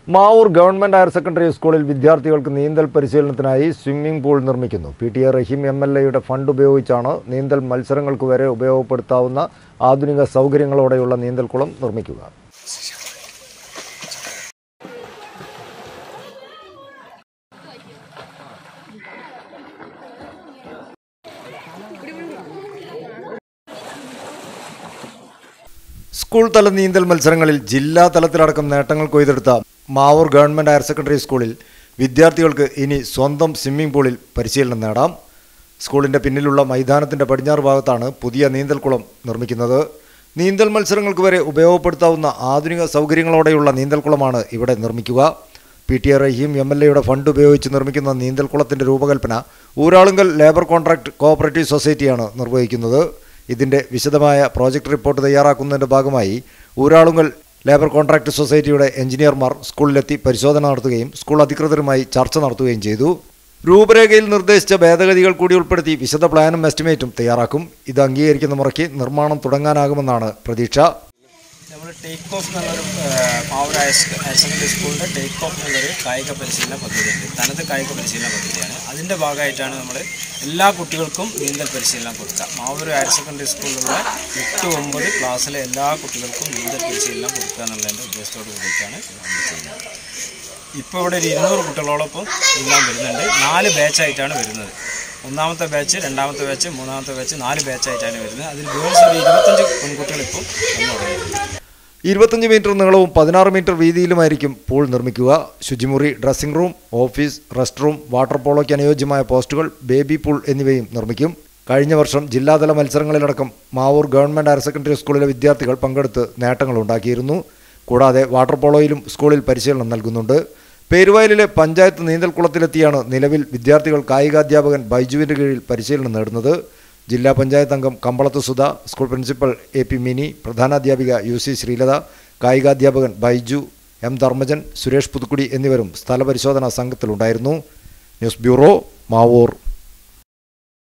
Mavoor government higher secondary സ്കൂളിൽ വിദ്യാർത്ഥികൾക്ക് നീന്തൽ പരിശീലനത്തിനായി സ്വിമ്മിംഗ് പൂൾ നിർമ്മിക്കുന്നു. PTA റഹീം MLAയുടെ ഫണ്ട് ഉപയോഗിച്ചാണ് നീന്തൽ മത്സരങ്ങൾക്ക് വരെ ഉപയോഗപ്പെടുത്താവുന്ന ആധുനിക സൗകര്യങ്ങളോടെയുള്ള നീന്തൽക്കുളം നിർമ്മിക്കുക. സ്കൂൾ തല നീന്തൽ മത്സരങ്ങളിൽ ജില്ലാ തലത്തിലടക്കം നേട്ടങ്ങൾ കൊയ്തെടുത്ത മാവൂർ ഗവൺമെന്റ് ഹയർ സെക്കൻഡറി സ്കൂളിൽ വിദ്യാർത്ഥികൾക്ക് ഇനി സ്വന്തം സ്വിമ്മിംഗ് പൂളിൽ പരിശീലനം നേടാം. സ്കൂളിൻ്റെ പിന്നിലുള്ള മൈതാനത്തിൻ്റെ പടിഞ്ഞാറ് ഭാഗത്താണ് പുതിയ നീന്തൽക്കുളം നിർമ്മിക്കുന്നത്. നീന്തൽ മത്സരങ്ങൾക്ക് വരെ ഉപയോഗപ്പെടുത്താവുന്ന ആധുനിക സൗകര്യങ്ങളോടെയുള്ള നീന്തൽക്കുളമാണ് ഇവിടെ നിർമ്മിക്കുക. PTA റഹീം MLAയുടെ ഫണ്ട് ഉപയോഗിച്ച് നിർമ്മിക്കുന്ന നീന്തൽക്കുളത്തിൻ്റെ രൂപകൽപ്പന ഊരാളുങ്കൽ ലേബർ കോൺട്രാക്ട് കോഓപ്പറേറ്റീവ് സൊസൈറ്റിയാണ് നിർവഹിക്കുന്നത്. ഇതിൻ്റെ വിശദമായ പ്രോജക്റ്റ് റിപ്പോർട്ട് തയ്യാറാക്കുന്നതിൻ്റെ ഭാഗമായി ഊരാളുങ്കൽ ലേബർ കോൺട്രാക്ട് സൊസൈറ്റിയുടെ എഞ്ചിനീയർമാർ സ്കൂളിലെത്തി പരിശോധന നടത്തുകയും സ്കൂൾ അധികൃതരുമായി ചർച്ച നടത്തുകയും ചെയ്തു. രൂപരേഖയിൽ നിർദ്ദേശിച്ച ഭേദഗതികൾ കൂടി ഉൾപ്പെടുത്തി വിശദ പ്ലാനും എസ്റ്റിമേറ്റും തയ്യാറാക്കും. ഇത് അംഗീകരിക്കുന്ന മുറയ്ക്ക് നിർമ്മാണം തുടങ്ങാനാകുമെന്നാണ് പ്രതീക്ഷ. നമ്മൾ ടേക്ക് ഓഫ് എന്നുള്ളൊരു മാവൂർ ഹയർ സെക്കൻഡറി സ്കൂളിൻ്റെ ടേക്ക് ഓഫ് എന്നുള്ളൊരു കായിക പരിശീലന പദ്ധതിയുണ്ട്. തനത് കായിക പരിശീലന പദ്ധതിയാണ്. അതിൻ്റെ ഭാഗമായിട്ടാണ് നമ്മൾ എല്ലാ കുട്ടികൾക്കും നീന്തൽ പരിശീലനം കൊടുക്കുക. മാവൂർ ഹയർ സെക്കൻഡറി സ്കൂളിലുള്ള 8-9 ക്ലാസ്സിലെ എല്ലാ കുട്ടികൾക്കും നീന്തൽ പരിശീലനം കൊടുക്കുക എന്നുള്ളതിൻ്റെ ഉദ്ദേശത്തോട് കൂടിയിട്ടാണ് നമ്മൾ ചെയ്യുന്നത്. ഇപ്പോൾ ഇവിടെ ഒരു 200 കുട്ടികളോടൊപ്പം നീന്താൻ വരുന്നുണ്ട്. 4 ബാച്ചായിട്ടാണ് വരുന്നത്. ഒന്നാമത്തെ ബാച്ച്, രണ്ടാമത്തെ ബാച്ച്, മൂന്നാമത്തെ ബാച്ച്, 4 ബാച്ചായിട്ടാണ് വരുന്നത്. അതിൽ ഗേൾസ് ഒരു 25 പെൺകുട്ടികൾ ഇപ്പോൾ വന്നു തുടങ്ങിയിട്ടുണ്ട്. 25 മീറ്റർ നീളവും 16 മീറ്റർ വീതിയിലുമായിരിക്കും പൂൾ നിർമ്മിക്കുക. ശുചിമുറി, dressing room, office, rest room, water പോളോയ്ക്ക് അനുയോജ്യമായ പോസ്റ്റുകൾ, ബേബി പൂൾ എന്നിവയും നിർമ്മിക്കും. കഴിഞ്ഞ വർഷം ജില്ലാതല മത്സരങ്ങളിലടക്കം മാവൂർ ഗവൺമെന്റ് ഹയർ സെക്കൻഡറി സ്കൂളിലെ വിദ്യാർത്ഥികൾ പങ്കെടുത്ത് നേട്ടങ്ങളുണ്ടാക്കിയിരുന്നു. കൂടാതെ വാട്ടർ പോളോയിലും സ്കൂളിൽ പരിശീലനം നൽകുന്നുണ്ട്. പേരുവയലിലെ പഞ്ചായത്ത് നീന്തൽക്കുളത്തിലെത്തിയാണ് നിലവിൽ വിദ്യാർത്ഥികൾ കായികാധ്യാപകൻ ബൈജുവിൻ്റെ കീഴിൽ പരിശീലനം നേടുന്നത്. ജില്ലാ പഞ്ചായത്ത് അംഗം Kampalath Sudha, school principal AP Mini, പ്രധാനാധ്യാപിക UC ശ്രീലത, കായികാധ്യാപകൻ ബൈജു, M ധർമ്മജൻ, സുരേഷ് പുതുക്കുടി എന്നിവരും സ്ഥലപരിശോധനാ സംഘത്തിലുണ്ടായിരുന്നു. News bureau, Mavoor.